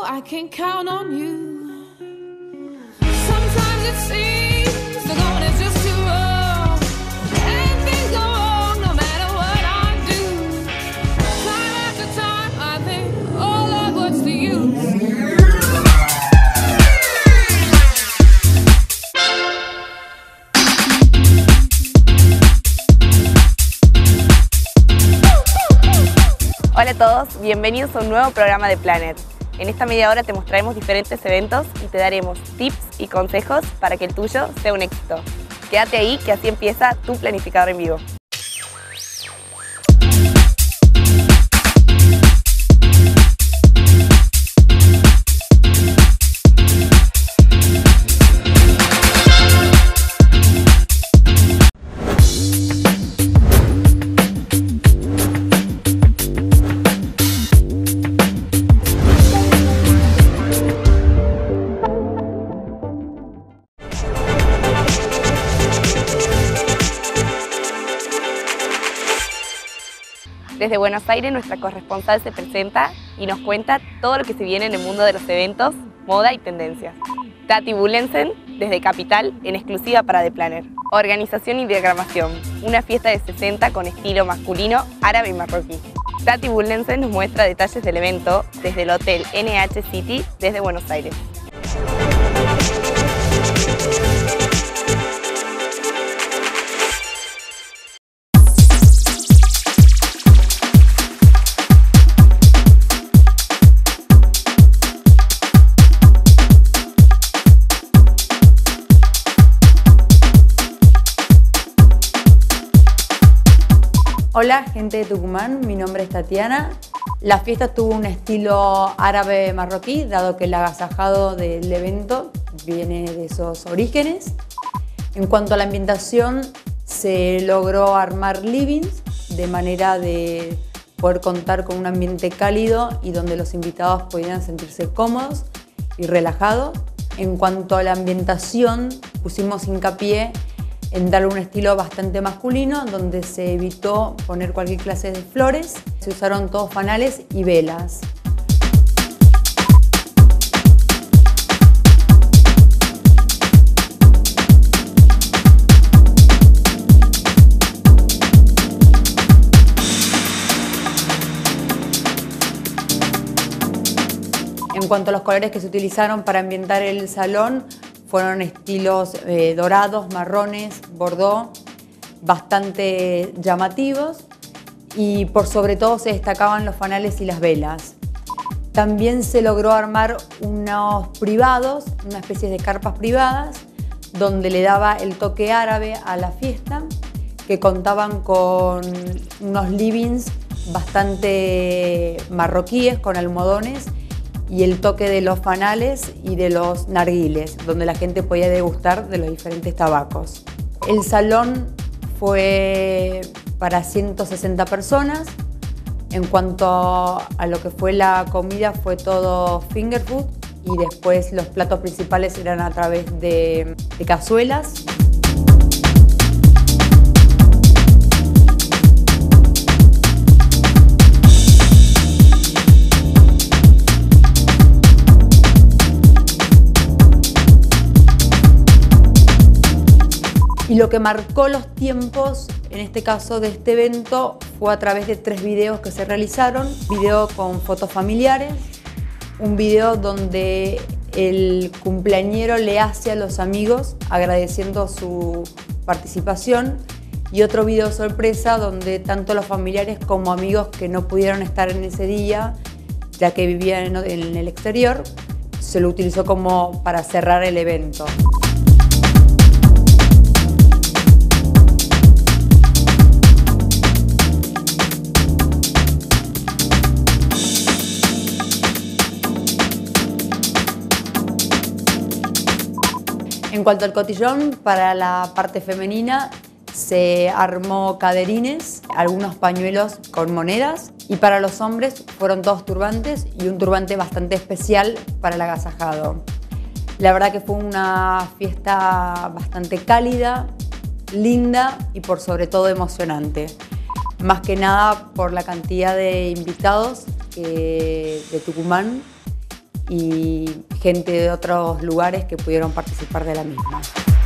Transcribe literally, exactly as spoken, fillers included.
I can count on you. Sometimes it seems the going is just too wrong, and things go wrong no matter what I do. Time after time I think, oh Lord, what's the use? Hola a todos, bienvenidos a un nuevo programa de Planet. En esta media hora te mostraremos diferentes eventos y te daremos tips y consejos para que el tuyo sea un éxito. Quédate ahí que así empieza tu planificador en vivo. Desde Buenos Aires, nuestra corresponsal se presenta y nos cuenta todo lo que se viene en el mundo de los eventos, moda y tendencias. Tati Bullensen, desde Capital, en exclusiva para The Planner. Organización y diagramación, una fiesta de sesenta con estilo masculino, árabe y marroquí. Tati Bullensen nos muestra detalles del evento desde el Hotel N H City, desde Buenos Aires. Hola gente de Tucumán, mi nombre es Tatiana. La fiesta tuvo un estilo árabe marroquí, dado que el agasajado del evento viene de esos orígenes. En cuanto a la ambientación, se logró armar livings de manera de poder contar con un ambiente cálido y donde los invitados pudieran sentirse cómodos y relajados. En cuanto a la ambientación, pusimos hincapié en darle un estilo bastante masculino, donde se evitó poner cualquier clase de flores. Se usaron todos fanales y velas. En cuanto a los colores que se utilizaron para ambientar el salón, fueron estilos eh, dorados, marrones, bordó, bastante llamativos, y por sobre todo se destacaban los fanales y las velas. También se logró armar unos privados, una especie de carpas privadas, donde le daba el toque árabe a la fiesta, que contaban con unos livings bastante marroquíes, con almohadones, y el toque de los fanales y de los narguiles, donde la gente podía degustar de los diferentes tabacos. El salón fue para ciento sesenta personas. En cuanto a lo que fue la comida, fue todo finger food, y después los platos principales eran a través de, de cazuelas. Y lo que marcó los tiempos, en este caso de este evento, fue a través de tres videos que se realizaron. Un video con fotos familiares, un video donde el cumpleañero le hace a los amigos agradeciendo su participación, y otro video sorpresa donde tanto los familiares como amigos que no pudieron estar en ese día, ya que vivían en el exterior, se lo utilizó como para cerrar el evento. En cuanto al cotillón, para la parte femenina se armó caderines, algunos pañuelos con monedas, y para los hombres fueron todos turbantes y un turbante bastante especial para el agasajado. La verdad que fue una fiesta bastante cálida, linda y por sobre todo emocionante. Más que nada por la cantidad de invitados que, de Tucumán, y gente de otros lugares que pudieron participar de la misma.